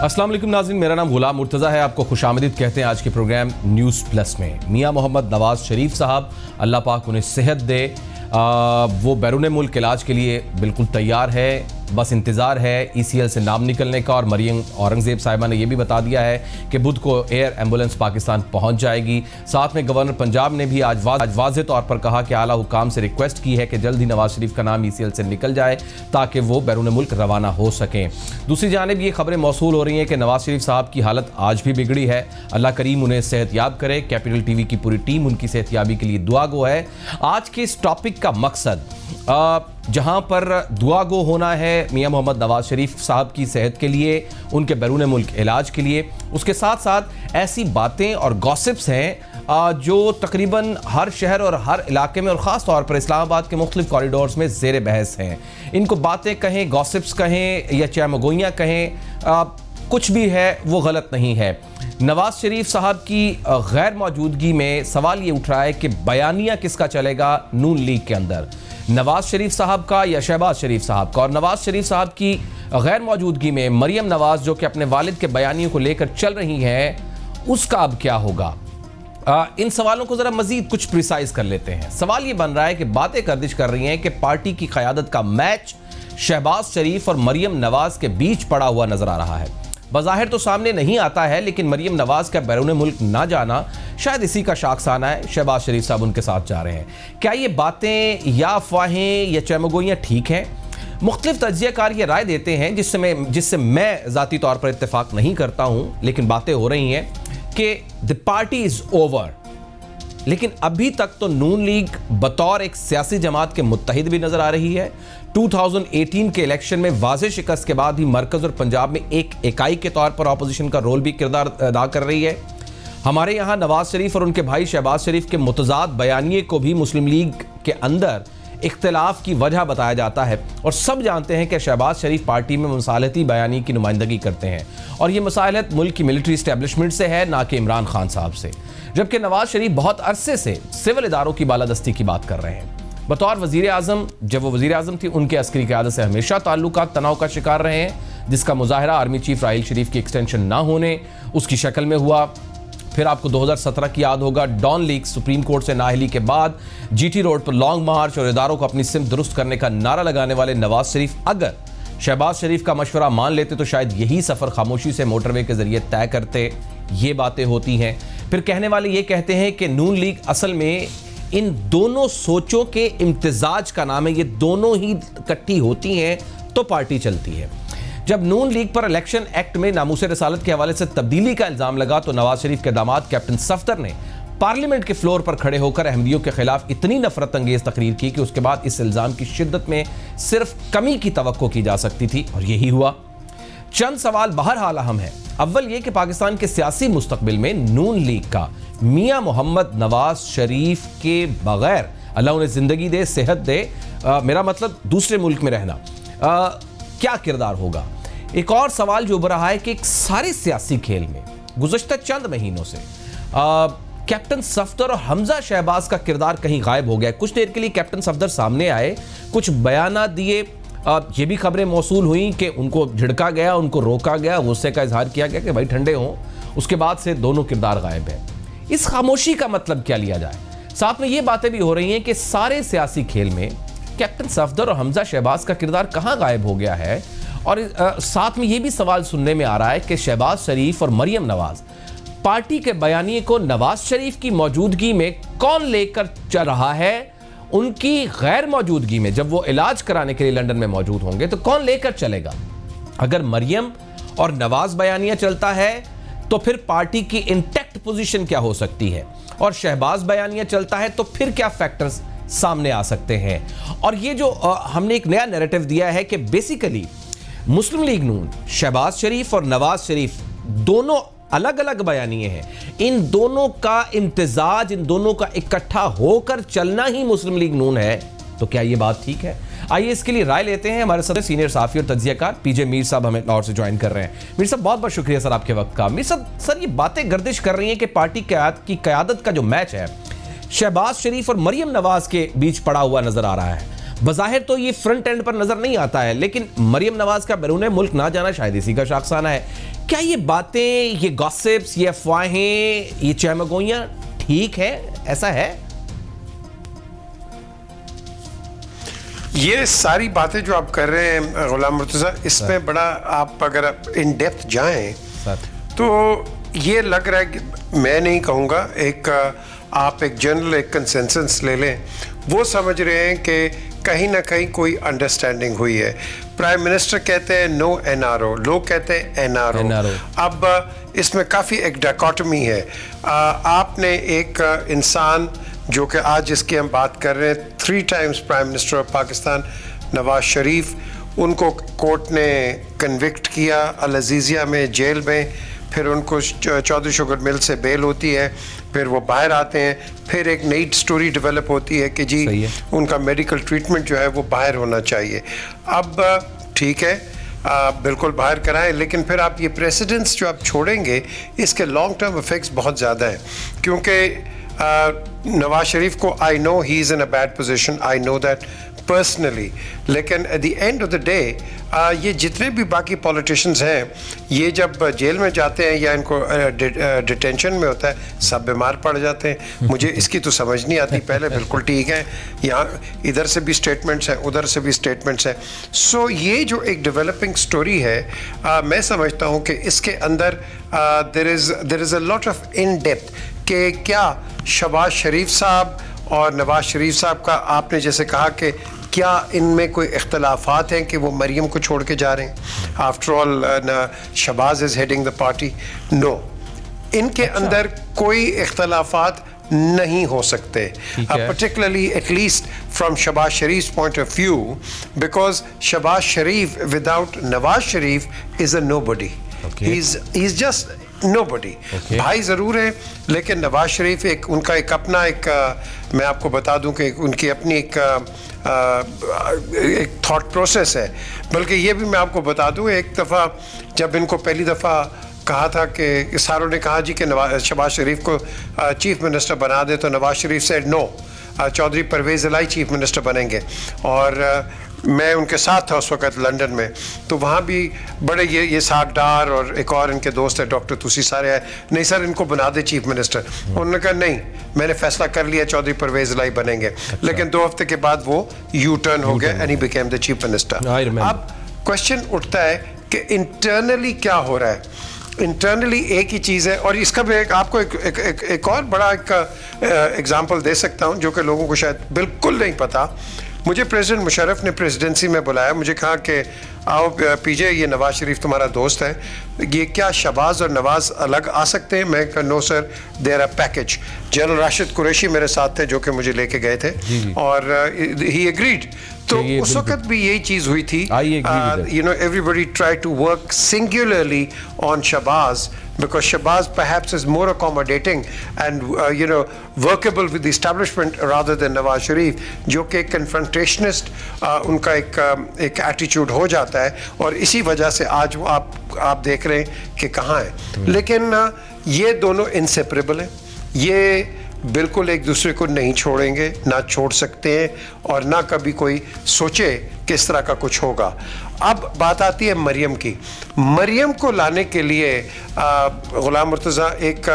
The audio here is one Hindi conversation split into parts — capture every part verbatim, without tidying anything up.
अस्सलाम वालेकुम नाज़रीन, मेरा नाम गुलाम मुर्तज़ा है। आपको खुशामदीद कहते हैं आज के प्रोग्राम न्यूज़ प्लस में। मियाँ मोहम्मद नवाज शरीफ साहब, अल्लाह पाक उन्हें सेहत दे, आ, वो बैरून मुल्क इलाज के लिए बिल्कुल तैयार है, बस इंतज़ार है ई सी एल से नाम निकलने का। और मरियम औरंगज़ेब साहिबा ने यह भी बता दिया है कि बुध को एयर एम्बुलेंस पाकिस्तान पहुंच जाएगी। साथ में गवर्नर पंजाब ने भी आज वाज वाज़े तौर पर कहा कि आला हुकाम से रिक्वेस्ट की है कि जल्द ही नवाज शरीफ का नाम ई सी एल से निकल जाए ताकि वो बैरून मुल्क रवाना हो सकें। दूसरी जानिब ये खबरें मौसूल हो रही हैं कि नवाज शरीफ साहब की हालत आज भी बिगड़ी है। अल्लाह करीम उन्हें सेहतयाब करे। कैपिटल टी वी की पूरी टीम उनकी सेहतयाबी के लिए दुआ गो है। आज के इस टॉपिक का मकसद, जहां पर दुआ गो होना है मियाँ मोहम्मद नवाज शरीफ साहब की सेहत के लिए, उनके बैरून मुल्क इलाज के लिए, उसके साथ साथ ऐसी बातें और गॉसिप्स हैं जो तकरीबन हर शहर और हर इलाके में और ख़ास तौर पर इस्लामाबाद के मुख्तलिफ कॉरिडोर्स में ज़ेर बहस हैं। इनको बातें कहें, गॉसिप्स कहें या चैमगोइयाँ कहें, आ, कुछ भी है वो गलत नहीं है। नवाज शरीफ साहब की गैर मौजूदगी में सवाल ये उठ रहा है कि बयानिया किसका चलेगा नून लीग के अंदर, नवाज शरीफ साहब का या शहबाज शरीफ साहब का। और नवाज शरीफ साहब की गैर मौजूदगी में मरियम नवाज जो कि अपने वालिद के बयानियों को लेकर चल रही हैं, उसका अब क्या होगा। आ, इन सवालों को ज़रा मज़ीद कुछ प्रिसाइज कर लेते हैं। सवाल ये बन रहा है कि बातें गर्दिश कर रही हैं कि पार्टी की क़यादत का मैच शहबाज शरीफ और मरियम नवाज के बीच पड़ा हुआ नजर आ रहा है। बज़ाहिर तो सामने नहीं आता है, लेकिन मरियम नवाज का बैरून मुल्क ना जाना शायद इसी का शाखसाना है। शहबाज शरीफ साहब उनके साथ जा रहे हैं। क्या ये बातें या अफवाहें या चैमगोइयाँ ठीक हैं? मुख्तलिफ तज्ज़ियाकार ये राय देते हैं जिससे मैं जिससे मैं ज़ाती तौर पर इत्तेफाक नहीं करता हूँ, लेकिन बातें हो रही हैं कि द पार्टी इज़ ओवर। लेकिन अभी तक तो नून लीग बतौर एक सियासी जमात के मुत्तहिद भी नजर आ रही है। दो हज़ार अठारह के इलेक्शन में वाज़े शिकस्त के बाद ही मरकज़ और पंजाब में एक इकाई के तौर पर अपोजिशन का रोल भी किरदार अदा कर रही है। हमारे यहाँ नवाज शरीफ और उनके भाई शहबाज शरीफ के मुतज़ाद बयानिए को भी मुस्लिम लीग के अंदर इख्तिलाफ की वजह बताया जाता है। और सब जानते हैं कि शहबाज शरीफ पार्टी में मसालती बयानी की नुमाइंदगी करते हैं और ये मसालत मुल्क की मिलिट्री इस्टेब्लिशमेंट से है, ना कि इमरान खान साहब से। जबकि नवाज शरीफ बहुत अरसे से सिविल इदारों की बालादस्ती की बात कर रहे हैं। बतौर वज़ीर आज़म, जब वो वज़ीर आज़म थी, उनके अस्करी क़यादत से हमेशा ताल्लुकात तनाव का शिकार रहे हैं, जिसका मुजाहरा आर्मी चीफ राहील शरीफ की एक्सटेंशन ना होने उसकी शक्ल में हुआ। फिर आपको दो हज़ार सत्रह की याद होगा, डॉन लीग सुप्रीम कोर्ट से नाअहली के बाद जीटी रोड पर लॉन्ग मार्च और इदारों को अपनी सिमत दुरुस्त करने का नारा लगाने वाले नवाज शरीफ अगर शहबाज शरीफ का मशवरा मान लेते तो शायद यही सफ़र खामोशी से मोटरवे के जरिए तय करते। ये बातें होती हैं। फिर कहने वाले ये कहते हैं कि नून लीग असल में इन दोनों सोचों के इम्तिजाज का नाम है। ये दोनों ही इकट्ठी होती हैं तो पार्टी चलती है। जब नून लीग पर इलेक्शन एक्ट में नामूसे रसालत के हवाले से तब्दीली का इल्ज़ाम लगा तो नवाज शरीफ के दामाद कैप्टन सफ्दर ने पार्लियामेंट के फ्लोर पर खड़े होकर अहमदियों के खिलाफ इतनी नफरत अंगेज तकरीर की कि उसके बाद इस इल्ज़ाम की शिद्दत में सिर्फ कमी की तवक्को की जा सकती थी, और यही हुआ। चंद सवाल बहरहाल अहम है। अव्वल ये कि पाकिस्तान के सियासी मुस्तकबिल में नून लीग का मियाँ मोहम्मद नवाज शरीफ के बगैर, अल्लाह उन्हें ज़िंदगी दे, सेहत दे, आ, मेरा मतलब दूसरे मुल्क में रहना, आ, क्या किरदार होगा। एक और सवाल जो उभर रहा है कि एक सारे सियासी खेल में गुज़श्ता चंद महीनों से आ, कैप्टन सफ्दर और हमजा शहबाज का किरदार कहीं गायब हो गया। कुछ देर के लिए कैप्टन सफ्दर सामने आए, कुछ बयाना दिए, ये भी खबरें मौसूल हुई कि उनको झिड़का गया, उनको रोका गया, गुस्से का इजहार किया गया कि भाई ठंडे हों। उसके बाद से दोनों किरदार गायब है। इस खामोशी का मतलब क्या लिया जाए? साथ में ये बातें भी हो रही हैं कि सारे सियासी खेल में कैप्टन सफ्दर और हमजा शहबाज का किरदार कहाँ गायब हो गया है। और आ, साथ में ये भी सवाल सुनने में आ रहा है कि शहबाज शरीफ और मरियम नवाज पार्टी के बयानिए को नवाज शरीफ की मौजूदगी में कौन लेकर चल रहा है, उनकी गैर मौजूदगी में जब वो इलाज कराने के लिए लंदन में मौजूद होंगे तो कौन लेकर चलेगा। अगर मरियम और नवाज बयानिया चलता है तो फिर पार्टी की इंटैक्ट पोजीशन क्या हो सकती है, और शहबाज बयानिया चलता है तो फिर क्या फैक्टर्स सामने आ सकते हैं। और ये जो आ, हमने एक नया नैरेटिव दिया है कि बेसिकली मुस्लिम लीग नून, शहबाज शरीफ और नवाज शरीफ दोनों अलग अलग बयानिए हैं। इन दोनों का इम्तिजाज, इन दोनों का इकट्ठा होकर चलना ही मुस्लिम लीग नून है। तो क्या ये बात ठीक है? आइए इसके लिए राय लेते हैं। हमारे साथ सीनियर साफी और तज्जियाकार पीजे मीर साहब हमें लाहौर से ज्वाइन कर रहे हैं। मीर साहब बहुत बहुत शुक्रिया सर आपके वक्त का। मीर साहब, सर ये बातें गर्दिश कर रही हैं कि पार्टी की क़यादत का जो मैच है शहबाज शरीफ और मरियम नवाज के बीच पड़ा हुआ नजर आ रहा है। बज़ाहिर तो ये फ्रंट एंड पर नजर नहीं आता है, लेकिन मरियम नवाज का बैरून मुल्क ना जाना शायद इसी का शाखसाना है। क्या ये बातें, ये गॉसिप्स, ये अफवाहें, ये चहमगोइयां ठीक है? ऐसा है? ये सारी बातें जो आप कर रहे हैं गुलाम मुर्तज़ा, इसमें बड़ा आप अगर इन डेप्थ जाएं तो ये लग रहा है कि मैं नहीं कहूँगा, एक आप एक जनरल एक कंसेंसस ले लें, वो समझ रहे हैं कि कहीं ना कहीं कोई अंडरस्टैंडिंग हुई है। प्राइम मिनिस्टर कहते हैं नो एनआरओ, लोग कहते हैं एनआरओ। अब इसमें काफ़ी एक डायकोटमी है। आ, आपने एक इंसान जो कि आज जिसकी हम बात कर रहे हैं, three times prime minister of Pakistan Nawaz Sharif, उनको कोर्ट ने कन्विक्ट किया अल अजीज़िया में, जेल में, फिर उनको चौधरी शुगर मिल से बेल होती है, फिर वो बाहर आते हैं, फिर एक नई स्टोरी डेवलप होती है कि जी उनका मेडिकल ट्रीटमेंट जो है वो बाहर होना चाहिए। अब ठीक है, आ, बिल्कुल बाहर कराएं, लेकिन फिर आप ये प्रेसिडेंट्स जो आप छोड़ेंगे, इसके लॉन्ग टर्म इफेक्ट्स बहुत ज़्यादा हैं। क्योंकि नवाज शरीफ को I know he is in a bad position, I know that personally, लेकिन at the end of the day ये जितने भी बाकी पॉलिटिशियंस हैं, ये जब जेल में जाते हैं या इनको डिटेंशन में होता है, सब बीमार पड़ जाते हैं। मुझे इसकी तो समझ नहीं आती। पहले बिल्कुल ठीक है, यहाँ इधर से भी स्टेटमेंट्स हैं, उधर से भी स्टेटमेंट्स हैं। सो ये जो एक डेवलपिंग स्टोरी है, uh, मैं समझता हूँ कि इसके अंदर there is there is a lot of in depth कि क्या शहबाज शरीफ साहब और नवाज शरीफ साहब का, आपने जैसे कहा कि क्या इनमें कोई इख्तलाफात हैं कि वो मरियम को छोड़ के जा रहे हैं? After all Shahbaz is heading the party. No, इनके अच्छा। अंदर कोई इख्तलाफात नहीं हो सकते, particularly at least from Shahbaz Sharif point of view, because Shahbaz Sharif without Nawaz Sharif is a nobody, he is just nobody. okay. भाई ज़रूर है, लेकिन नवाज शरीफ एक उनका एक अपना एक आ, मैं आपको बता दूं कि उनकी अपनी एक आ, आ, एक थॉट प्रोसेस है। बल्कि ये भी मैं आपको बता दूं, एक दफ़ा जब इनको पहली दफ़ा कहा था कि सारों ने कहा जी कि नवाज शहबाज शरीफ को चीफ मिनिस्टर बना दे, तो Nawaz Sharif said no, Chaudhry Pervaiz Elahi chief minister बनेंगे। और मैं उनके साथ था उस वक़्त लंदन में, तो वहाँ भी बड़े ये ये सागडार और एक और इनके दोस्त है डॉक्टर तुसी सारे आए, नहीं सर इनको बना दे चीफ मिनिस्टर। उन्होंने कहा नहीं, मैंने फैसला कर लिया चौधरी परवेज़ इलाही बनेंगे। अच्छा। लेकिन दो हफ्ते के बाद वो यू टर्न हो गया and he became the chief minister. अब क्वेश्चन उठता है कि इंटरनली क्या हो रहा है। इंटरनली एक ही चीज़ है, और इसका भी एक आपको एक, एक, एक, एक और बड़ा एक एग्जाम्पल दे सकता हूँ जो कि लोगों को शायद बिल्कुल नहीं पता। मुझे प्रेसिडेंट मुशर्रफ ने प्रेसिडेंसी में बुलाया, मुझे कहा कि आओ पीजे, ये नवाज शरीफ तुम्हारा दोस्त है, ये क्या शहबाज और नवाज अलग आ सकते हैं? मैं कहा no sir, there a package. General Rashid Qureshi मेरे साथ थे जो कि मुझे लेके गए थे, और ही एग्रीड। तो उस वक्त भी यही चीज़ हुई थी। You know everybody try to work singularly on Shahbaz, because Shahbaz perhaps is more accommodating and uh, you know workable with the establishment rather than Nawaz Sharif, जो कि confrontationist uh, उनका एक uh, एक attitude हो जाता है, और इसी वजह से आज वो आप आप देख रहे हैं कि कहाँ है। लेकिन uh, ये दोनों inseparable हैं, ये बिल्कुल एक दूसरे को नहीं छोड़ेंगे, ना छोड़ सकते हैं, और ना कभी कोई सोचे कि इस तरह का कुछ होगा। अब बात आती है मरियम की। मरियम को लाने के लिए गुलाम मुर्तज़ा एक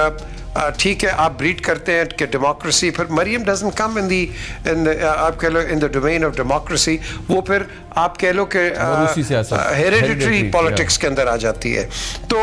ठीक है, आप ब्रीड करते हैं कि डेमोक्रेसी, फिर मरियम डजंट कम इन दी इन आप कह लो in the domain of democracy, वो फिर आप कह लो कि हेरिडिटरी पॉलिटिक्स के अंदर आ जाती है। तो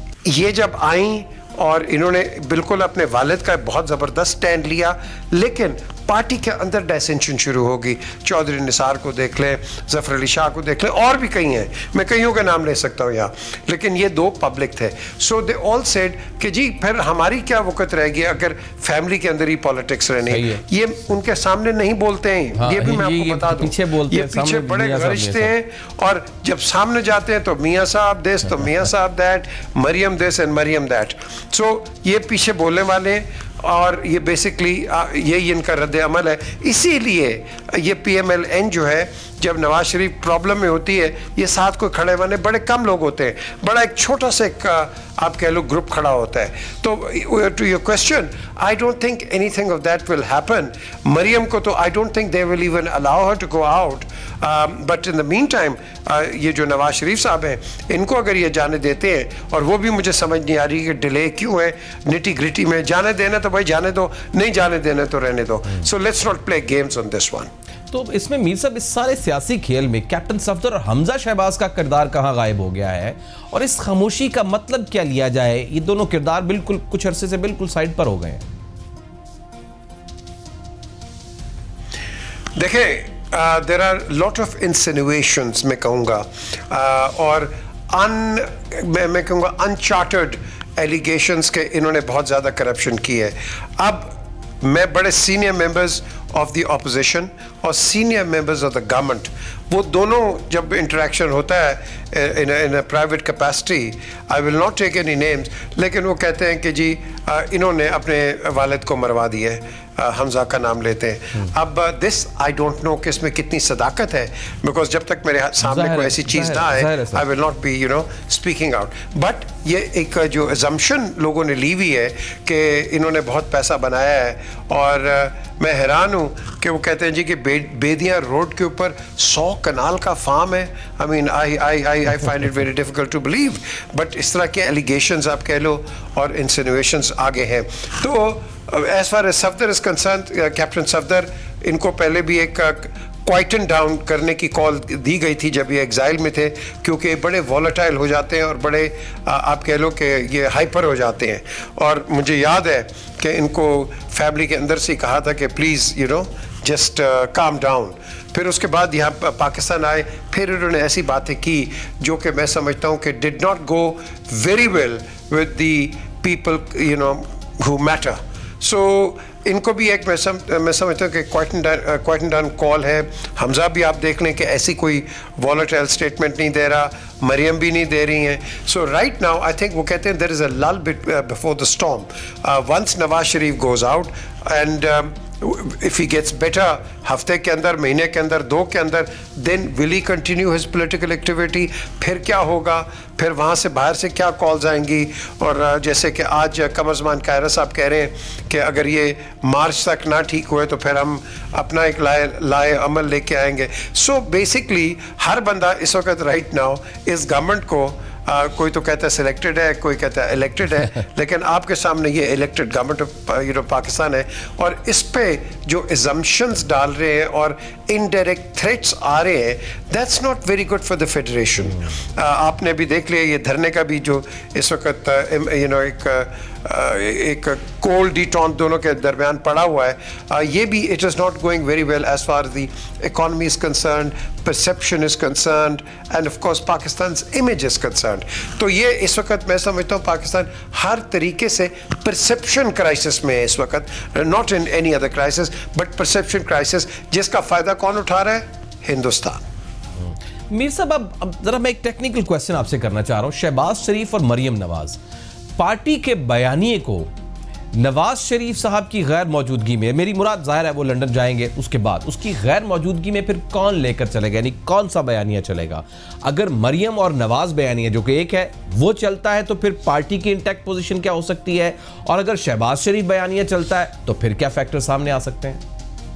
ये जब आई और इन्होंने बिल्कुल अपने वालिद का बहुत ज़बरदस्त स्टैंड लिया, लेकिन पार्टी के अंदर डिसेंशन शुरू होगी। चौधरी निसार को देख लें, ज़फ़र अली शाह को देख लें, और भी कई हैं, मैं कईयों का नाम ले सकता हूँ यहाँ, लेकिन ये दो पब्लिक थे। सो दे ऑल सेड कि जी फिर हमारी क्या वक़्त रहेगी अगर फैमिली के अंदर ही पॉलिटिक्स रहनी है। ये उनके सामने नहीं बोलते हैं। हाँ, ये भी मैं आपको बता दूँ, पीछे बोलते ये हैं, पीछे बड़े गरजते हैं, और जब सामने जाते हैं तो मियाँ साहब दिस, तो मियाँ साहब that, Maryam this and Maryam that. So ये पीछे बोलने वाले हैं, और ये बेसिकली यही इनका रद्द अमल है। इसीलिए ये पी एम एल एन जो है जब नवाज शरीफ प्रॉब्लम में होती है ये साथ को खड़े वाले बड़े कम लोग होते हैं, बड़ा एक छोटा सा एक आप कह लो ग्रुप खड़ा होता है। तो to your question, I don't think anything of that will happen. Maryam को तो I don't think they will even allow her to go out, but in the meantime ये जो नवाज शरीफ साहब हैं इनको अगर ये जाने देते हैं, और वो भी मुझे समझ नहीं आ रही कि डिले क्यों है, निटी ग्रिटी में जाने देना तो भाई जाने दो, नहीं जाने देना तो रहने दो। So let's not play games on this one. तो इसमें मीर साहब इस सारे सियासी खेल में कैप्टन सफदर और हमजा शहबाज का किरदार कहां गायब हो गया है, और इस खामोशी का मतलब क्या लिया जाए? ये दोनों किरदार बिल्कुल कुछ अरसे से बिल्कुल साइड पर हो गए हैं। देखें, there are lot of insinuations मैं कहूँगा, uh, और अन मैं, मैं कहूँगा अनचार्टर्ड एलिगेशंस के इन्होंने बहुत ज़्यादा करप्शन की है। अब मैं बड़े senior members of the opposition और senior members of the government, वो दोनों जब इंटरेक्शन होता है in in a private capacity, I will not take any names, लेकिन वो कहते हैं कि जी इन्होंने अपने वालिद को मरवा दिया है, हमजा का नाम लेते हैं। अब दिस आई डोंट नो कि इसमें कितनी सदाकत है, बिकॉज जब तक मेरे सामने कोई ऐसी चीज़ ना आए I will not be you know speaking out. But ये एक जो अजम्पशन लोगों ने ली हुई है कि इन्होंने बहुत पैसा बनाया है, और uh, मैं हैरान हूँ कि वो कहते हैं जी कि बे, बेदियाँ रोड के ऊपर सौ कनाल का फार्म है। I mean I I I I find it very difficult to believe, but इस तरह के एलिगेशंस आप कह लो और इंसिनुएशंस आगे हैं। तो as far as Safdar is concern, captain Safdar, इनको पहले भी एक क्वाइटन डाउन करने की कॉल दी गई थी जब ये एग्जाइल में थे, क्योंकि बड़े वॉलेटाइल हो जाते हैं और बड़े आ, आप कह लो कि ये हाइपर हो जाते हैं। और मुझे याद है कि इनको फैमिली के अंदर से कहा था कि please you know just calm down. फिर उसके बाद यहाँ पाकिस्तान आए, फिर उन्होंने ऐसी बातें की जो कि मैं समझता हूँ कि did not go very well with the people you know who matter. So इनको भी एक मैं सम, मैं समझता हूँ कि क्वाइटन डाउन कॉल है। हमजा भी आप देख लें कि ऐसी कोई वॉलेटाइल स्टेटमेंट नहीं दे रहा, मरियम भी नहीं दे रही हैं। So right now I think वो कहते हैं there is a lull bit before the storm. Once Nawaz Sharif goes out and if he gets better, हफ्ते के अंदर, महीने के अंदर, दो के अंदर, then will he continue his political activity? फिर क्या होगा? फिर वहाँ से बाहर से क्या कॉल्स आएंगी? और जैसे कि आज कमरजमान कायरा साहब कह रहे हैं कि अगर ये मार्च तक ना ठीक हुए तो फिर हम अपना एक लाए लाए अमल लेके आएंगे। सो बेसिकली हर बंदा इस वक्त राइट नाउ इस गवर्नमेंट को Uh, कोई तो कहता है सिलेक्टेड है, कोई कहता है इलेक्टेड है, लेकिन आपके सामने ये elected government of you know Pakistan है, और इस पे जो एजम्पशंस डाल रहे हैं और इनडायरेक्ट थ्रेट्स आ रहे हैं, that's not very good for the federation. आपने भी देख लिया ये धरने का भी जो इस वक्त यू नो एक एक कोल्ड डिटॉन दोनों के दरमियान पड़ा हुआ है, uh, ये भी it is not going very well as far the economy is concern, perception is concern, and of course Pakistan image is concern. तो ये इस वक्त मैं समझता हूँ पाकिस्तान हर तरीके से परसेप्शन क्राइसिस में है इस वक्त, not in any other crisis but perception crisis, जिसका फ़ायदा कौन उठा रहा है? हिंदुस्तान। मीर साहब, अब, अब जरा मैं एक टेक्निकल क्वेश्चन आपसे करना चाह रहा हूँ। शहबाज शरीफ और मरियम नवाज पार्टी के बयानिए को नवाज शरीफ साहब की गैर मौजूदगी में, मेरी मुराद जाहिर है वो लंदन जाएंगे, उसके बाद उसकी गैर मौजूदगी में फिर कौन लेकर चलेगा, यानी कौन सा बयानिया चलेगा? अगर मरियम और नवाज बयानिया जो कि एक है वो चलता है तो फिर पार्टी की इंटैक्ट पोजीशन क्या हो सकती है, और अगर शहबाज शरीफ बयानिया चलता है तो फिर क्या फैक्टर सामने आ सकते हैं?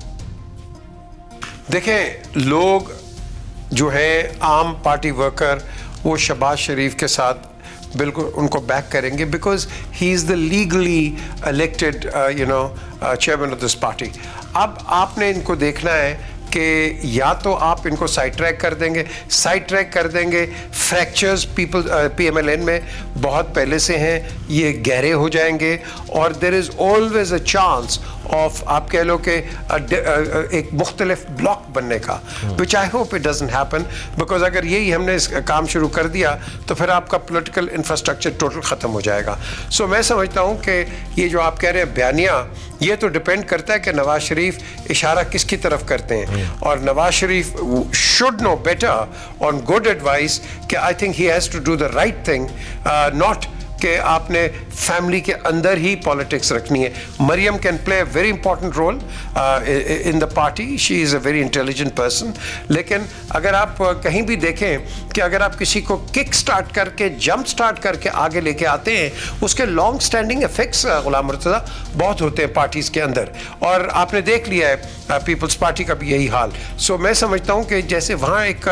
देखें, लोग जो है आम पार्टी वर्कर वो शहबाज शरीफ के साथ बिल्कुल उनको बैक करेंगे, because he is the legally elected you know chairman of this party. अब आपने इनको देखना है कि या तो आप इनको साइड ट्रैक कर देंगे, साइड ट्रैक कर देंगे, फ्रैक्चर्स पीपल पीएमएलएन में बहुत पहले से हैं, ये गहरे हो जाएंगे, और there is always a chance of आप कह लो कि एक मुख्तलिफ ब्लॉक बनने का, which I hope it doesn't happen, because अगर यही हमने इस काम शुरू कर दिया तो फिर आपका पॉलिटिकल इंफ्रास्ट्रक्चर टोटल ख़त्म हो जाएगा। सो so, मैं समझता हूँ कि ये जो आप कह रहे हैं बयानिया, ये तो डिपेंड करता है कि नवाज शरीफ इशारा किसकी तरफ करते हैं, और Nawaz Sharif should know better on good advice कि I think he has to do the right thing, not कि आपने फैमिली के अंदर ही पॉलिटिक्स रखनी है। Maryam can play a very important role in the party, she is a very intelligent person. लेकिन अगर आप कहीं भी देखें कि अगर आप किसी को किक स्टार्ट करके जंप स्टार्ट करके आगे लेके आते हैं, उसके long standing effects Ghulam Murtaza बहुत होते हैं पार्टीज के अंदर, और आपने देख लिया है पीपल्स पार्टी का भी यही हाल। सो so, मैं समझता हूं कि जैसे वहां एक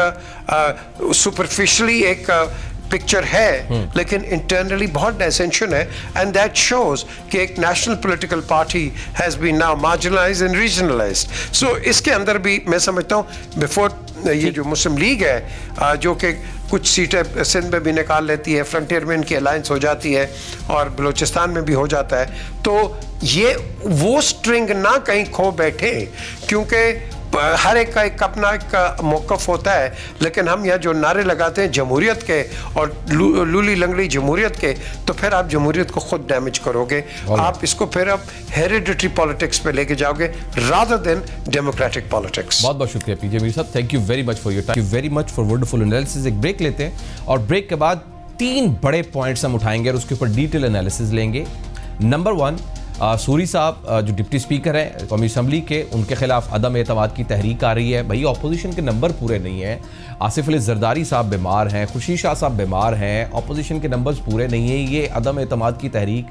सुपरफिशली एक पिक्चर है लेकिन इंटरनली बहुत डिसेंशन है, एंड दैट शोज कि एक national political party has been now marginalised and regionalised. So इसके अंदर भी मैं समझता हूं बिफोर ये जो मुस्लिम लीग है जो कि कुछ सीटें सिंध में भी निकाल लेती है, फ्रंटियर में इनकी अलायंस हो जाती है और बलूचिस्तान में भी हो जाता है, तो ये वो स्ट्रिंग ना कहीं खो बैठे, क्योंकि हर एक का एक अपना एक मौक़िफ़ होता है। लेकिन हम यहाँ जो नारे लगाते हैं जमहूरियत के और लू, लूली लंगड़ी जमहूरियत के, तो फिर आप जमहूरियत को खुद डैमेज करोगे। आप इसको फिर आप हेरिडिटरी पॉलिटिक्स पे लेके जाओगे रादर देन डेमोक्रेटिक पॉलिटिक्स। बहुत बहुत शुक्रिया पीजे मीर साहब, thank you very much for your time, very much for wonderful analysis. एक ब्रेक लेते हैं और ब्रेक के बाद तीन बड़े पॉइंट्स हम उठाएंगे और उसके ऊपर डिटेल एनालिसिस लेंगे। नंबर वन, आ, सूरी साहब जो डिप्टी स्पीकर हैं कौमी असम्बली के, उनके खिलाफ अदम एतमाद की तहरीक आ रही है। भाई अपोजिशन के नंबर पूरे नहीं हैं, आसिफ अली जरदारी साहब बीमार हैं, खुशी शाह साहब बीमार हैं, अपोजिशन के नंबर्स पूरे नहीं हैं, ये अदम एतमाद की तहरीक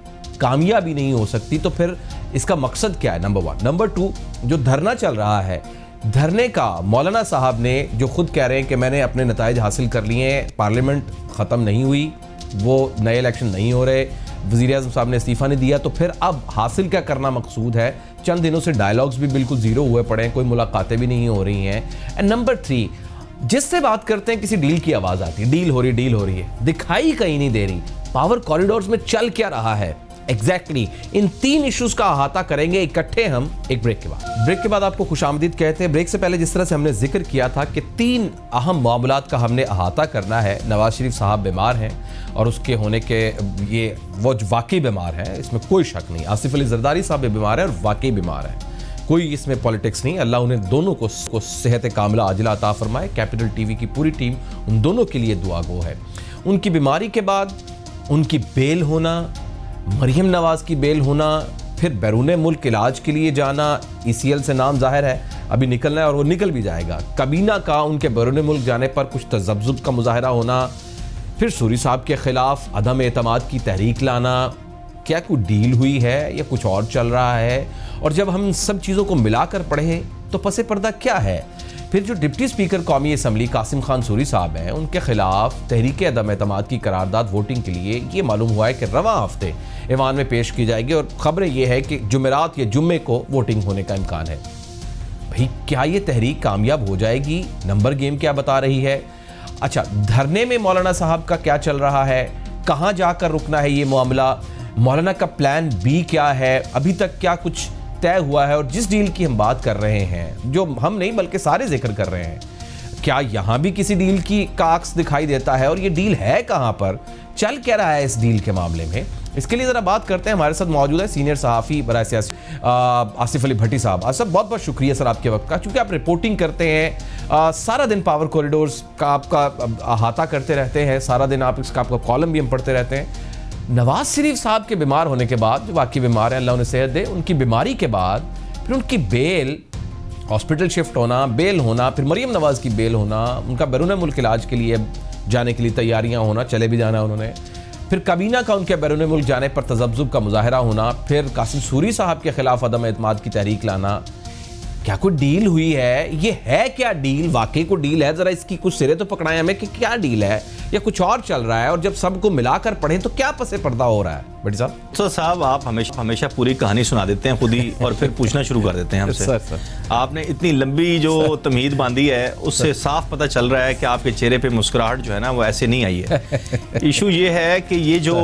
कामयाबी नहीं हो सकती। तो फिर इसका मकसद क्या है? Number one. नंबर टू, जो धरना चल रहा है, धरने का मौलाना साहब ने जो खुद कह रहे हैं कि मैंने अपने नताइज हासिल कर लिए हैं, पार्लियामेंट ख़त्म नहीं हुई, वो नए इलेक्शन नहीं हो रहे, वज़ीर आज़म साहब ने इस्तीफ़ा नहीं दिया, तो फिर अब हासिल क्या करना मकसूद है? चंद दिनों से डायलॉग्स भी बिल्कुल ज़ीरो हुए पड़े हैं, कोई मुलाकातें भी नहीं हो रही हैं। एंड नंबर थ्री, जिससे बात करते हैं किसी डील की आवाज़ आती है, डील हो रही डील हो रही है, दिखाई कहीं नहीं दे रही। पावर कॉरिडोर्स में चल क्या रहा है एग्जैक्टली exactly, इन तीन इश्यूज का अहाता करेंगे इकट्ठे हम एक ब्रेक के बाद। ब्रेक के बाद आपको खुशामदीद कहते हैं। ब्रेक से पहले जिस तरह से हमने जिक्र किया था कि तीन अहम मामलात का हमने अहाता करना है। नवाज शरीफ साहब बीमार हैं और उसके होने के ये वो वाकई बीमार हैं, इसमें कोई शक नहीं। आसिफ अली जरदारी साहब भी बीमार हैं और वाकई बीमार हैं, कोई इसमें पॉलिटिक्स नहीं। अल्लाह उन्हें दोनों को, को सेहत कामिला आजिला अता फरमाए। कैपिटल टीवी की पूरी टीम उन दोनों के लिए दुआ गो है। उनकी बीमारी के बाद उनकी बेल होना, मरियम नवाज की बेल होना, फिर बैरून मुल्क इलाज के लिए जाना, ई सी एल से नाम जाहिर है अभी निकलना है और वो निकल भी जाएगा। कबीना का उनके बैरून मुल्क जाने पर कुछ तजब्जुब का मुजाहरा होना, फिर सूरी साहब के खिलाफ अदम एतमाद की तहरीक लाना, क्या कोई डील हुई है या कुछ और चल रहा है? और जब हम सब चीज़ों को मिलाकर पढ़े तो पसे पर्दा क्या है? फिर जो डिप्टी स्पीकर कौमी असम्बली कासिम खान सूरी साहब हैं, उनके खिलाफ तहरीक अदम एतमाद की करारदाद वोटिंग के लिए ये मालूम हुआ है कि रवां हफ्ते ईवान में पेश की जाएगी और ख़बरें ये है कि जुमेरात या जुम्मे को वोटिंग होने का इम्कान है। भाई क्या ये तहरीक कामयाब हो जाएगी? नंबर गेम क्या बता रही है? अच्छा, धरने में मौलाना साहब का क्या चल रहा है? कहाँ जाकर रुकना है ये मामला? मौलाना का प्लान बी क्या है? अभी तक क्या कुछ तय हुआ है? और जिस डील की हम बात कर रहे हैं, जो हम नहीं बल्कि सारे जिक्र कर रहे हैं, क्या यहाँ भी किसी डील की काक्स दिखाई देता है? और ये डील है कहाँ पर? चल क्या रहा है इस डील के मामले में? इसके लिए ज़रा बात करते हैं। हमारे साथ मौजूद है सीनियर सहाफ़ी बराए सियासी आसिफ अली भट्टी साहब। आसिफ, बहुत बहुत शुक्रिया सर आपके वक्त का, चूँकि आप रिपोर्टिंग करते हैं, आ, सारा दिन पावर कॉरिडोर्स का आपका अहाता करते रहते हैं, सारा दिन आप इसका आपका कॉलम भी हम पढ़ते रहते हैं। नवाज शरीफ साहब के बीमार होने के बाद, जो वाकई बीमार है, अल्लाह उन्हें सेहत दे, उनकी बीमारी के बाद फिर उनकी बेल, हॉस्पिटल शिफ्ट होना, बेल होना, फिर मरियम नवाज की बेल होना, उनका बैरून मुल्क इलाज के लिए जाने के लिए तैयारियां होना, चले भी जाना उन्होंने, फिर कबीना का उनके बैरून मुल्क जाने पर तजब्जुब का मुजाहरा होना, फिर कासिम सूरी साहब के खिलाफ अदम एतमाद की तहरीक लाना। क्या कोई डील हुई है? ये है क्या डील? वाकई को डील है? ज़रा इसकी कुछ सिरे तो पकड़ाएं हमें कि क्या डील है या कुछ और चल रहा है? और जब सबको मिलाकर पढ़ें तो क्या पसे पर्दा हो रहा है? भट्टी साहब। तो साहब, आप हमेशा हमेशा पूरी कहानी सुना देते हैं खुद ही और फिर पूछना शुरू कर देते हैं हमसे। Sir, sir. आपने इतनी लंबी जो तमहीद बांधी है उससे साफ पता चल रहा है कि आपके चेहरे पे मुस्कुराहट जो है ना वो ऐसे नहीं आई है। इशू ये है कि ये जो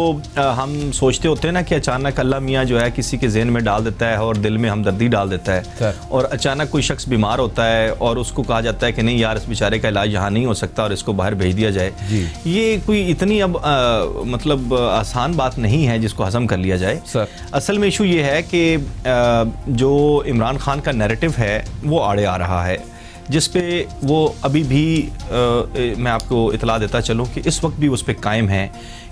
हम सोचते होते हैं ना कि अचानक अल्लाह मियाँ जो है किसी के जहन में डाल देता है और दिल में हमदर्दी डाल देता है, और अचानक कोई शख्स बीमार होता है और उसको कहा जाता है कि नहीं यार, इस बेचारे का इलाज यहाँ नहीं हो सकता और इसको बाहर भेज दिया जाए। ये कोई इतनी अब आ, मतलब आसान बात नहीं है जिसको हजम कर लिया जाए। सर, असल में इशू ये है कि जो इमरान खान का नैरेटिव है वो आड़े आ रहा है, जिस पे वो अभी भी आ, मैं आपको इतला देता चलूँ कि इस वक्त भी उस पर कायम है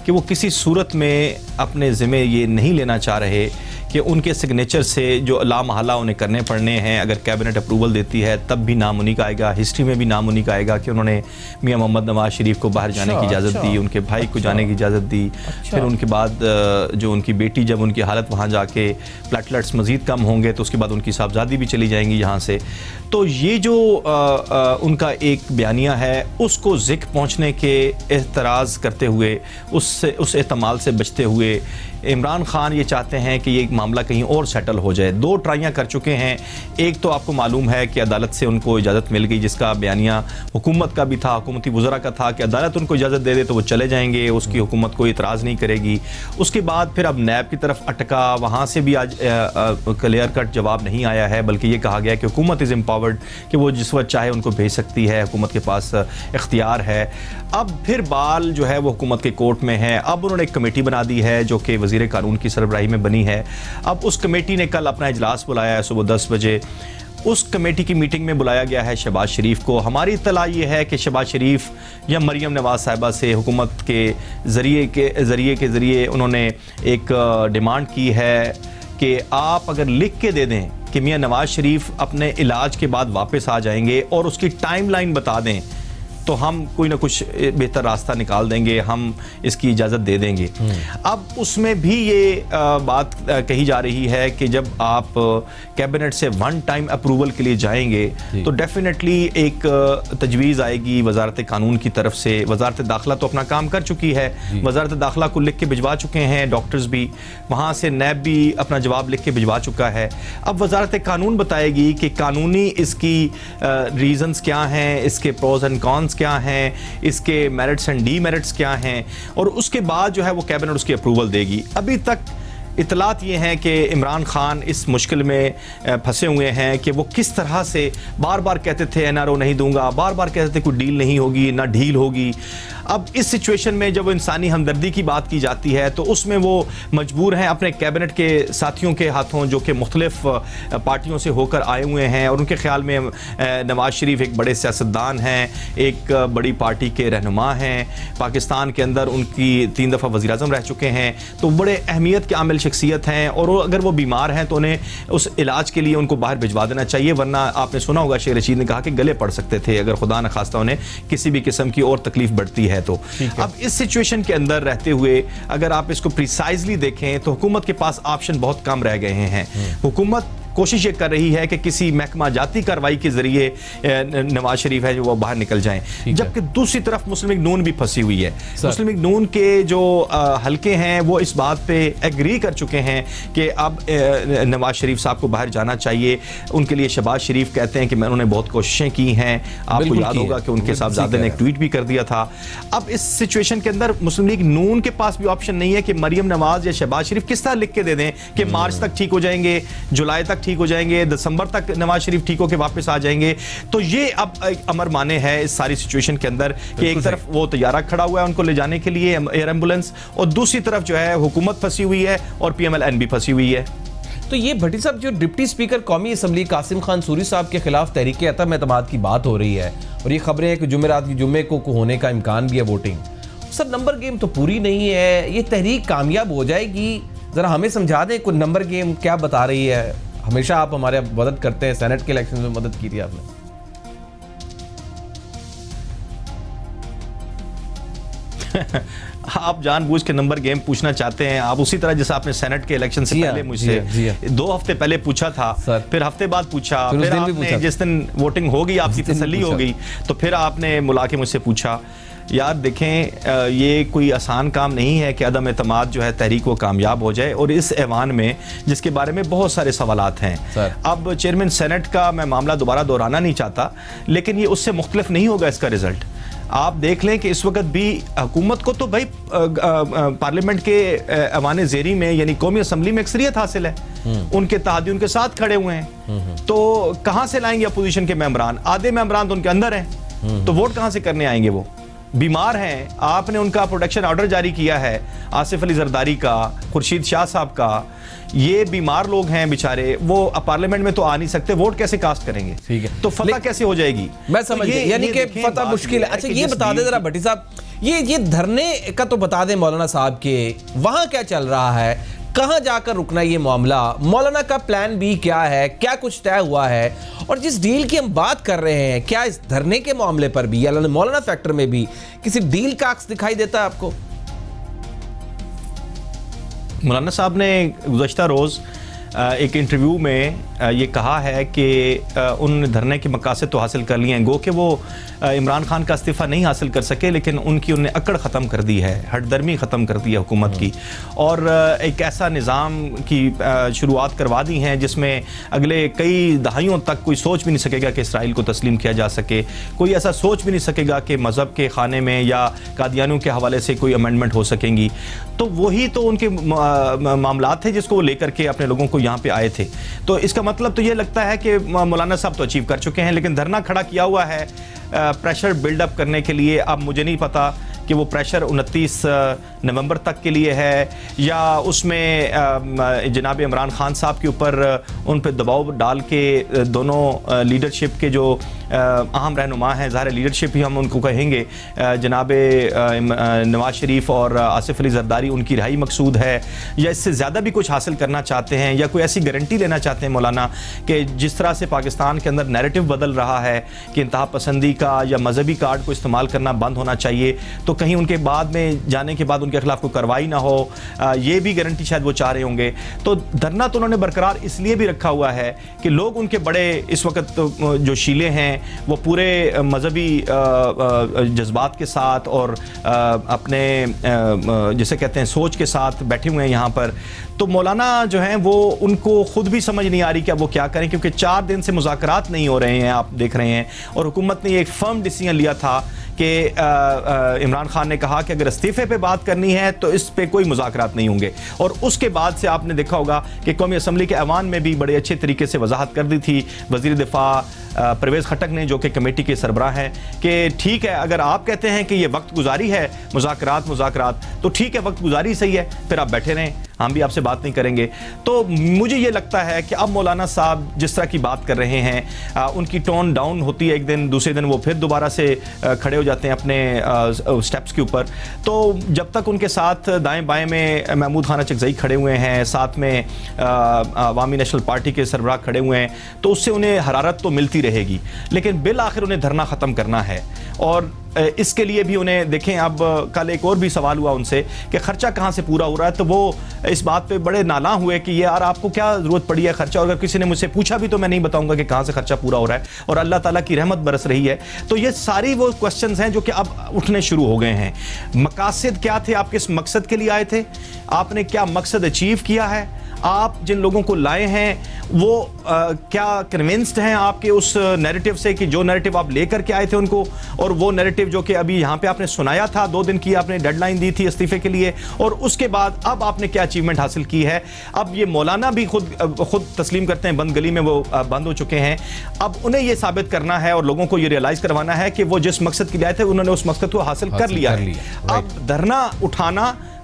कि वो किसी सूरत में अपने ज़िम्मे ये नहीं लेना चाह रहे कि उनके सिग्नेचर से जो लामहला उन्हें करने पड़ने हैं, अगर कैबिनेट अप्रूवल देती है तब भी नाम उन्हीं का आएगा, हिस्ट्री में भी नाम उन्हीं का आएगा कि उन्होंने मियां मोहम्मद नवाज शरीफ को बाहर जाने की इजाज़त दी, उनके भाई को जाने की इजाज़त दी, फिर उनके बाद जो उनकी बेटी, जब उनकी हालत वहाँ जाके प्लेटलेट्स मज़ीद कम होंगे तो उसके बाद उनकी साहबजादी भी चली जाएंगी यहाँ से। तो ये जो आ, आ, उनका एक बयानिया है उसको ज़िक पहुँचने के एतराज़ करते हुए, उससे उस एहतमाल से बचते हुए इमरान खान ये चाहते हैं कि ये मामला कहीं और सेटल हो जाए। दो ट्राइयाँ कर चुके हैं। एक तो आपको मालूम है कि अदालत से उनको इजाज़त मिल गई, जिसका बयानिया हुकूमत का भी था, हुकूमती वज़रा का था कि अदालत उनको इजाज़त दे दे तो वो चले जाएंगे, उसकी हुकूमत कोई इतराज़ नहीं करेगी। उसके बाद फिर अब नैब की तरफ अटका, वहाँ से भी आज क्लियर कट जवाब नहीं आया है, बल्कि ये कहा गया कि हुकूमत इज़ एम्पावर्ड कि वो जिस वक्त चाहे उनको भेज सकती है, हुकूमत के पास इख्तियार है। अब फिर बाल जो है वो हुकूमत के कोर्ट में है। अब उन्होंने एक कमेटी बना दी है जो कि वज़ीर कानून की सरबराही में बनी है। अब उस कमेटी ने कल अपना इजलास बुलाया है सुबह दस बजे। उस कमेटी की मीटिंग में बुलाया गया है शहबाज शरीफ को। हमारी इत्तला ये है कि शहबाज शरीफ या मरियम नवाज साहिबा से हुकूमत के ज़रिए के ज़रिए के ज़रिए उन्होंने एक डिमांड की है कि आप अगर लिख के दे दें कि मियां नवाज शरीफ अपने इलाज के बाद वापस आ जाएंगे और उसकी टाइमलाइन बता दें तो हम कोई ना कुछ बेहतर रास्ता निकाल देंगे, हम इसकी इजाज़त दे देंगे। अब उसमें भी ये बात कही जा रही है कि जब आप कैबिनेट से वन टाइम अप्रूवल के लिए जाएंगे तो डेफिनेटली एक तजवीज़ आएगी वजारत कानून की तरफ से। वजारत दाखिला तो अपना काम कर चुकी है, वजारत दाखिला को लिख के भिजवा चुके हैं डॉक्टर्स भी, वहाँ से नैब भी अपना जवाब लिख के भिजवा चुका है। अब वजारत कानून बताएगी कि कानूनी इसकी रीज़न्स क्या हैं, इसके प्रोज एंड कॉन्स क्या हैं, इसके मेरिट्स एंड डीमेरिट्स क्या हैं, और उसके बाद जो है वो कैबिनेट उसकी अप्रूवल देगी। अभी तक इतलात ये हैं कि इमरान खान इस मुश्किल में फंसे हुए हैं कि वो किस तरह से बार बार कहते थे एन आर ओ नहीं दूंगा, बार बार कहते थे कोई डील नहीं होगी, ना डील होगी। अब इस सिचुएशन में जब इंसानी हमदर्दी की बात की जाती है तो उसमें वो मजबूर हैं अपने कैबिनेट के साथियों के हाथों, जो कि मुख्तलिफ पार्टियों से होकर आए हुए हैं, और उनके ख्याल में नवाज शरीफ एक बड़े सियासतदान हैं, एक बड़ी पार्टी के रहनुमा हैं, पाकिस्तान के अंदर उनकी तीन दफ़ा वज़ीर आज़म रह चुके हैं, तो बड़े अहमियत के आमिल शख्सियत हैं, और अगर वो बीमार हैं तो उन्हें उस इलाज के लिए उनको बाहर भिजवा देना चाहिए, वरना आपने सुना होगा शेख रशीद ने कहा कि गले पड़ सकते थे अगर खुदा न खास्ता उन्हें किसी भी किस्म की और तकलीफ बढ़ती है तो। अब इस सिचुएशन के अंदर रहते हुए अगर आप इसको प्रिसाइजली देखें तो हुकूमत के पास ऑप्शन बहुत कम रह गए हैं। हुकूमत कोशिश ये कर रही है कि किसी महकमा जाती कार्रवाई के जरिए नवाज शरीफ है जो वो बाहर निकल जाएं, जबकि दूसरी तरफ मुस्लिम लीग नून भी फंसी हुई है। मुस्लिम लीग नून के जो आ, हल्के हैं वो इस बात पे एग्री कर चुके हैं कि अब नवाज शरीफ साहब को बाहर जाना चाहिए। उनके लिए शहबाज शरीफ कहते हैं कि उन्होंने बहुत कोशिशें की हैं, आपको याद होगा कि उनके साहबजादे ने एक ट्वीट भी कर दिया था। अब इस सिचुएशन के अंदर मुस्लिम लीग नून के पास भी ऑप्शन नहीं है कि मरियम नवाज या शहबाज शरीफ किस तरह लिख के दे दें कि मार्च तक ठीक हो जाएंगे, जुलाई तक ठीक हो जाएंगे, दिसंबर तक नवाज शरीफ ठीक होकर वापस आ जाएंगे। तो ये अब अमर माने है इस सारी सिचुएशन के अंदर कि एक तरफ वो तैयारा खड़ा हुआ है उनको ले जाने के लिए एयर एम्बुलेंस, और दूसरी तरफ जो है हुकूमत फंसी हुई है और पी एम एल एन भी फंसी हुई है। तो ये भट्टी साहब, जो डिप्टी स्पीकर कौमी असम्बली कासिम खान सूरी साहब के खिलाफ तहरीक अतम एतमाद की बात हो रही है, और ये खबरें हैं कि जुमेरात की जुम्मे को होने का इम्कान भी है वोटिंग, सर नंबर गेम तो पूरी नहीं है, ये तहरीक कामयाब हो जाएगी? जरा हमें समझा दें कोई नंबर गेम क्या बता रही है। हमेशा आप हमारे मदद करते हैं, सेनेट के इलेक्शन में मदद की थी आपने। आप जानबूझ के नंबर गेम पूछना चाहते हैं। आप उसी तरह जैसे आपने सेनेट के इलेक्शन से पहले मुझसे दो हफ्ते पहले पूछा था, फिर हफ्ते बाद पूछा, फिर, फिर आपने जिस दिन वोटिंग हो गई आपकी तसल्ली हो गई तो फिर आपने बुला के मुझसे पूछा। यार देखें, ये कोई आसान काम नहीं है कि अदम एतमाद जो है तहरीक वो कामयाब हो जाए, और इस ऐवान में जिसके बारे में बहुत सारे सवालात हैं। अब चेयरमैन सेनेट का मैं मामला दोबारा दोहराना नहीं चाहता, लेकिन ये उससे मुख्तलिफ नहीं होगा इसका रिजल्ट। आप देख लें कि इस वक्त भी हुकूमत को तो भाई पार्लियामेंट के ऐवान ज़ेरी में यानी कौमी असम्बली में अक्सरियत हासिल है, उनके इत्तेहादी उनके साथ खड़े हुए हैं, तो कहाँ से लाएंगे अपोजिशन के मेंबरान? आधे मेंबरान तो उनके अंदर हैं, तो वोट कहाँ से करने आएंगे? वो बीमार हैं, आपने उनका प्रोटेक्शन ऑर्डर जारी किया है, आसिफ अली जरदारी का, खुर्शीद शाह साहब का, ये बीमार लोग हैं बेचारे, वो पार्लियामेंट में तो आ नहीं सकते, वोट कैसे कास्ट करेंगे? ठीक है, तो फतह कैसे हो जाएगी? मैं समझ गया, यानी कि फतह मुश्किल है। अच्छा ये बता दे जरा भट्टी साहब, ये ये धरने का तो बता दें मौलाना साहब के, वहाँ क्या चल रहा है, कहाँ जाकर रुकना ये मामला, मौलाना का प्लान बी क्या है, क्या कुछ तय हुआ है, और जिस डील की हम बात कर रहे हैं क्या इस धरने के मामले पर भी या मौलाना फैक्टर में भी किसी डील का अक्स दिखाई देता है आपको? मौलाना साहब ने गुज़श्ता रोज़ एक इंटरव्यू में ये कहा है कि उन धरने के मकासद तो हासिल कर लिए हैं, गो कि वो इमरान खान का इस्तीफ़ा नहीं हासिल कर सके, लेकिन उनकी उन्हें अकड़ ख़त्म कर दी है, हटदर्मी ख़त्म कर दी है हुकूमत की, और एक ऐसा निज़ाम की शुरुआत करवा दी हैं जिसमें अगले कई दहाइयों तक कोई सोच भी नहीं सकेगा कि इसराइल को तस्लीम किया जा सके, कोई ऐसा सोच भी नहीं सकेगा कि मज़हब के खाने में या कादियानियों के हवाले से कोई अमेंडमेंट हो सकेंगी। तो वही तो उनके मामलात थे जिसको वो लेकर के अपने लोगों को यहाँ पे आए थे। तो इसका मतलब तो ये लगता है कि मौलाना साहब तो अचीव कर चुके हैं, लेकिन धरना खड़ा किया हुआ है प्रेशर बिल्डअप करने के लिए। अब मुझे नहीं पता कि वो प्रेशर उनतीस नवंबर तक के लिए है या उसमें जनाब इमरान खान साहब के ऊपर उन पर दबाव डाल के दोनों लीडरशिप के जो अहम रहनुमा हैं, ज़ाहिर लीडरशिप ही हम उनको कहेंगे, जनाब नवाज शरीफ और आसिफ अली ज़रदारी, उनकी रिहाई मकसूद है, या इससे ज़्यादा भी कुछ हासिल करना चाहते हैं, या कोई ऐसी गारंटी लेना चाहते हैं मौलाना कि जिस तरह से पाकिस्तान के अंदर नैरेटिव बदल रहा है कि इंतहा पसंदी का या मजहबी कार्ड को इस्तेमाल करना बंद होना चाहिए, तो कहीं उनके बाद में जाने के बाद उनके खिलाफ कोई कार्रवाई ना हो, ये भी गारंटी शायद वो चाह रहे होंगे। तो धरना तो उन्होंने बरकरार इसलिए भी रखा हुआ है कि लोग उनके बड़े इस वक्त जो शीले हैं वो पूरे मजहबी जज्बात के साथ और अपने जिसे कहते हैं सोच के साथ बैठे हुए हैं यहाँ पर। तो मौलाना जो हैं वो उनको खुद भी समझ नहीं आ रही कि अब वो क्या करें, क्योंकि चार दिन से मुज़ाकरात नहीं हो रहे हैं, आप देख रहे हैं, और हुकूमत ने एक फर्म डिसीजन लिया था कि इमरान खान ने कहा कि अगर इस्तीफे पे बात करनी है तो इस पे कोई मुज़ाकरात नहीं होंगे। और उसके बाद से आपने देखा होगा कि कौमी असम्बली के ऐवान में भी बड़े अच्छे तरीके से वजाहत कर दी थी वज़ीर दिफा परवेज़ खटक ने, जो कि कमेटी के सरबराह हैं, कि ठीक है अगर आप कहते हैं कि ये वक्त गुजारी है मुज़ाकरात मुज़ाकरात तो ठीक है, वक्त गुजारी सही है, फिर आप बैठे रहें, हम भी आपसे बात नहीं करेंगे। तो मुझे ये लगता है कि अब मौलाना साहब जिस तरह की बात कर रहे हैं, आ, उनकी टोन डाउन होती है एक दिन, दूसरे दिन वो फिर दोबारा से आ, खड़े हो जाते हैं अपने स्टेप्स के ऊपर। तो जब तक उनके साथ दाएं बाएं में महमूद खान चकजई खड़े हुए हैं, साथ में अवामी नेशनल पार्टी के सरबराह खड़े हुए हैं, तो उससे उन्हें हरारत तो मिलती रहेगी, लेकिन बिल आखिर उन्हें धरना ख़त्म करना है। और इसके लिए भी उन्हें देखें, अब कल एक और भी सवाल हुआ उनसे कि खर्चा कहाँ से पूरा हो रहा है, तो वो इस बात पे बड़े नाला हुए कि यार आपको क्या ज़रूरत पड़ी है खर्चा, और अगर किसी ने मुझसे पूछा भी तो मैं नहीं बताऊंगा कि कहाँ से खर्चा पूरा हो रहा है, और अल्लाह ताला की रहमत बरस रही है। तो ये सारी वो क्वेश्चंस हैं जो कि अब उठने शुरू हो गए हैं। मकासद क्या थे, आप किस मकसद के लिए आए थे, आपने क्या मकसद अचीव किया है, आप जिन लोगों को लाए हैं वो आ, क्या कन्विंस्ड हैं आपके उस नैरेटिव से कि जो नैरेटिव आप लेकर के आए थे उनको, और वो नैरेटिव जो कि अभी यहाँ पे आपने सुनाया था, दो दिन की आपने डेडलाइन दी थी इस्तीफे के लिए, और उसके बाद अब आपने क्या अचीवमेंट हासिल की है। अब ये मौलाना भी खुद खुद तस्लीम करते हैं बंद गली में वो बंद हो चुके हैं। अब उन्हें ये साबित करना है और लोगों को ये रियलाइज करवाना है कि वो जिस मकसद के लिए आए थे उन्होंने उस मकसद को हासिल कर लिया है। अब धरना उठाना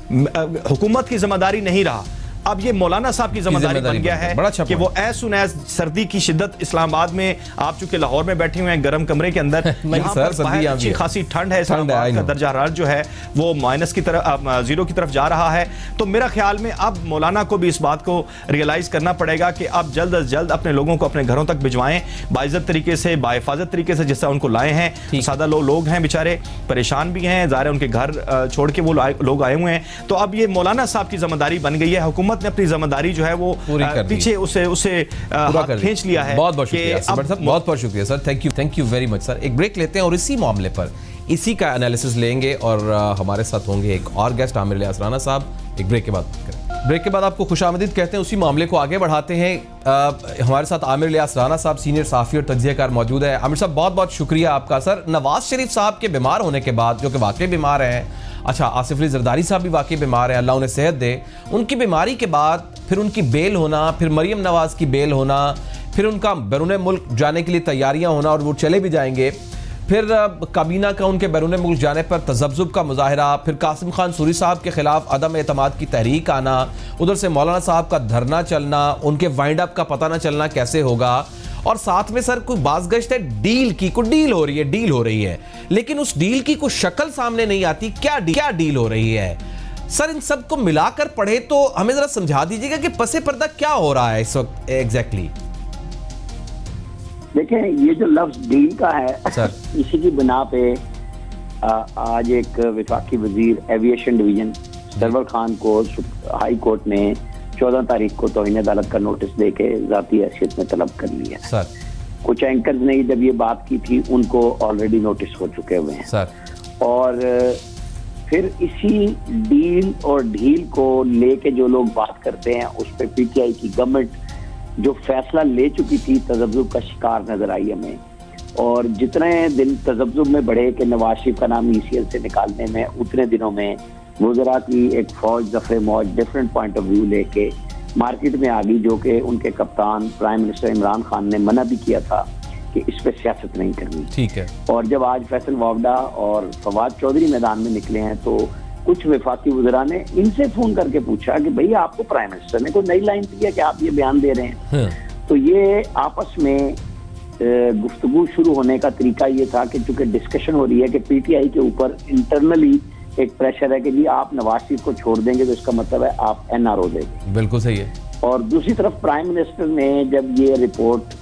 हुकूमत की जिम्मेदारी नहीं रहा, अब ये मौलाना साहब की जिम्मेदारी बन गया है कि वो एज सुन एज सर्दी की शिद्दत इस्लामाबाद में, आप चूंकि लाहौर में बैठे हुए हैं गर्म कमरे के अंदर, अच्छी खासी ठंड है, इस्लामाबाद का दर्जा हरारत जो है वो माइनस की तरफ जीरो की तरफ जा रहा है। तो मेरा ख्याल में अब मौलाना को भी इस बात को रियलाइज करना पड़ेगा कि अब जल्द अज जल्द अपने लोगों को अपने घरों तक भिजवाएं, बाइज्जत तरीके से, बाहिफाजत तरीके से, जिससे उनको लाए हैं। सादा लोग लोग हैं बेचारे, परेशान भी हैं, ज़ाहिर है उनके घर छोड़ के वो लोग आए हुए हैं। तो अब ये मौलाना साहब की जिम्मेदारी बन गई है, हुकूमत ने अपनी जिम्मेदारी जो है वो पीछे उसे उसे खींच लिया है। बहुत बहुत शुक्रिया सर, बहुत बहुत शुक्रिया sir, thank you thank you very much sir. एक ब्रेक लेते हैं और इसी मामले पर इसी का एनालिसिस लेंगे, और हमारे साथ होंगे एक और गेस्ट आमिर इलियास राना साहब। एक ब्रेक के बाद करें। ब्रेक के बाद आपको खुशामदीद कहते हैं, उसी मामले को आगे बढ़ाते हैं। आ, हमारे साथ आमिर इलियास राना साहब सीनियर साफ़ी और तज्ज़ियाकार मौजूद है। आमिर साहब बहुत बहुत शुक्रिया आपका। सर, नवाज शरीफ साहब के बीमार होने के बाद, जो कि वाकई बीमार हैं, अच्छा आसिफ अली ज़रदारी साहब भी वाकई बीमार हैं, अल्लाह उन्हें सेहत दे, उनकी बीमारी के बाद फिर उनकी बेल होना, फिर मरियम नवाज़ की बेल होना, फिर उनका बैरून मुल्क जाने के लिए तैयारियां होना, और वो चले भी जाएंगे, फिर काबीना का उनके बैरून मुल्क जाने पर तजब्जुब का मुजाहरा, फिर कासिम खान सूरी साहब के खिलाफ अदम एतमाद की तहरीक आना, उधर से मौलाना साहब का धरना चलना, उनके वाइंड अप का पता न चलना कैसे होगा, और साथ में सर कोई बाज़गश्त है डील की, कोई डील हो रही है, डील हो रही है, लेकिन उस डील की कोई शक्ल सामने नहीं आती। क्या डील, क्या डील हो रही है सर? इन सब को मिलाकर पढ़े तो हमें जरा समझा दीजिएगा कि पसे पर्दा क्या हो रहा है इस वक्त एग्जैक्टली। देखें, ये जो लफ्ज डील का है सर, इसी की बिना पे आ, आज एक वफाकी वजीर एविएशन डिवीजन सरवर खान को हाई कोर्ट ने चौदह तारीख को तौहीन अदालत का नोटिस देके जाती हैसियत में तलब कर लिया सर। कुछ एंकर्स ने जब ये बात की थी उनको ऑलरेडी नोटिस हो चुके हुए हैं सर। और फिर इसी डील और ढील को लेके जो लोग बात करते हैं उस पर पीटीआई की गवर्नमेंट जो फैसला ले चुकी थी तजब्जुब का शिकार नजर आई हमें। और जितने दिन तजब्जुब में बढ़े कि नवाज शरीफ का नाम ईसीएल से निकालने में, उतने दिनों में वज़रा की एक फौज दफे मौज डिफरेंट पॉइंट ऑफ व्यू लेके मार्केट में आ गई, जो कि उनके कप्तान प्राइम मिनिस्टर इमरान खान ने मना भी किया था कि इस पे सियासत नहीं करनी। ठीक है। और जब आज फैसल वावडा और फवाद चौधरी मैदान में निकले हैं तो कुछ वफाकी वज़रा ने इनसे फोन करके पूछा कि भैया आपको प्राइम मिनिस्टर ने कोई नई लाइन दी है कि आप ये बयान दे रहे हैं? तो ये आपस में गुफ्तगू शुरू होने का तरीका ये था कि चूंकि डिस्कशन हो रही है कि पीटीआई के ऊपर इंटरनली एक प्रेशर है कि जी आप नवाज शरीफ को छोड़ देंगे तो इसका मतलब है आप एनआरओ देंगे। बिल्कुल सही है। और दूसरी तरफ प्राइम मिनिस्टर ने जब ये रिपोर्ट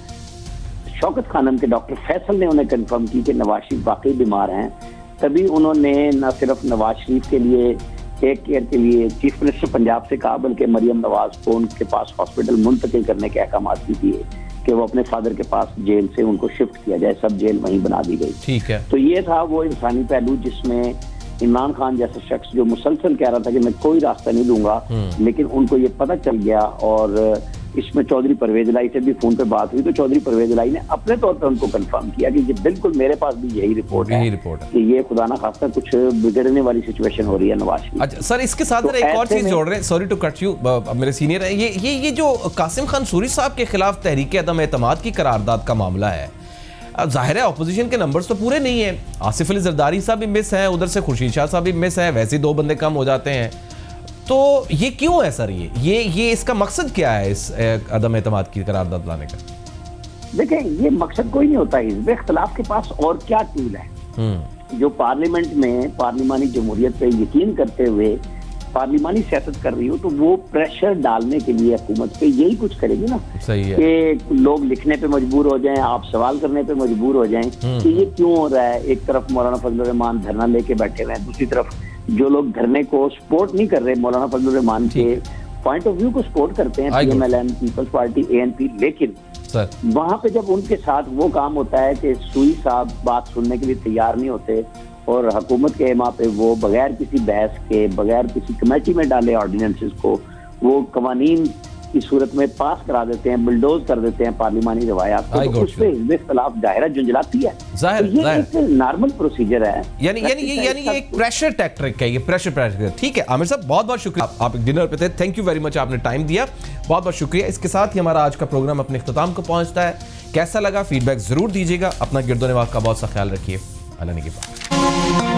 शौकत खानम के डॉक्टर फैसल ने उन्हें कंफर्म की कि नवाज शरीफ वाकई बीमार हैं, तभी उन्होंने न सिर्फ नवाज शरीफ के लिए टेक केयर के लिए चीफ मिनिस्टर पंजाब से कहा, बल्कि मरियम नवाज को उनके पास हॉस्पिटल मुंतकिल करने के अहकाम भी दिए कि वो अपने फादर के पास जेल से उनको शिफ्ट किया जाए, सब जेल वहीं बना दी गई। ठीक है। तो ये था वो इंसानी पहलू जिसमें इमरान खान जैसा शख्स जो मुसलसल कह रहा था कि मैं कोई रास्ता नहीं दूंगा, लेकिन उनको ये पता चल गया। और इसमें चौधरी परवेज लाई से भी फोन पे बात हुई तो चौधरी परवेज लाई ने अपने तौर पर उनको कंफर्म किया कि ये बिल्कुल मेरे पास भी यही रिपोर्ट है, रिपोर्ट है कि ये खुदा ना खास्ता कुछ बिगड़ने वाली सिचुएशन हो रही है नवाज की। अच्छा सर, इसके साथ तो एक और चीज जोड़ रहे हैं, सॉरी टू कट यू, मेरे सीनियर है, ये ये ये जो कासिम खान सूरी साहब के खिलाफ तहरीक अदम एतमाद की करारदाद का मामला है, अब जाहिर है ऑपोजिशन के नंबर्स तो पूरे नहीं है, आसिफ अली जरदारी साहब भी मिस है, उधर से खुर्शीद शाह साहब भी मिस है, वैसे दो बंदे कम हो जाते हैं, तो ये क्यों है सर? ये ये ये इसका मकसद क्या है इस अदम एतमाद की करारदाद लाने का? देखें, ये मकसद कोई नहीं होता, हिज़्ब इख्तिलाफ के पास और क्या टूल है जो पार्लियामेंट में पार्लिमानी जमहूरियत पे यकीन करते हुए पार्लिमानी सियासत कर रही हो, तो वो प्रेशर डालने के लिए हुकूमत पे यही कुछ करेगी ना। सही है कि लोग लिखने पे मजबूर हो जाएं, आप सवाल करने पे मजबूर हो जाएं कि ये क्यों हो रहा है। एक तरफ मौलाना फजलुर रहमान धरना लेके बैठे हुए हैं, दूसरी तरफ जो लोग धरने को सपोर्ट नहीं कर रहे मौलाना फजलुर रहमान के पॉइंट ऑफ व्यू को सपोर्ट करते हैं, पीएमएलएन, पीपल्स पार्टी, एएनपी, लेकिन वहां पे जब उनके साथ वो काम होता है कि सूरी साहब बात सुनने के लिए तैयार नहीं होते और हुकूमत के एमा पे वो बगैर किसी बहस के, बगैर किसी कमेटी में डाले ऑर्डिनेंसेस को वो कवानीन की सूरत में पास करा देते हैं, बुलडोज कर देते हैं पार्लिमानी रवायात को, तो उस पे हिज़्ब इख्तिलाफ दायरा झुंझलाती है। जाहिर, तो ये जाहिर। एक नॉर्मल प्रोसीजर है, यानी यानी ये यानी ये एक प्रेशर टैक्टिक है, ये प्रेशर प्रेशर ठीक है। आमिर साहब बहुत बहुत शुक्रिया, आप एक डिनर पे थे, थैंक यू वेरी मच, आपने टाइम दिया, बहुत बहुत शुक्रिया। इसके साथ ही हमारा आज का प्रोग्राम अपने इख्तिताम को पहुंचता है। कैसा लगा फीडबैक जरूर दीजिएगा, अपना गिरदो नवाब का बहुत सा ख्याल रखिए। अल्लाह ने की बात।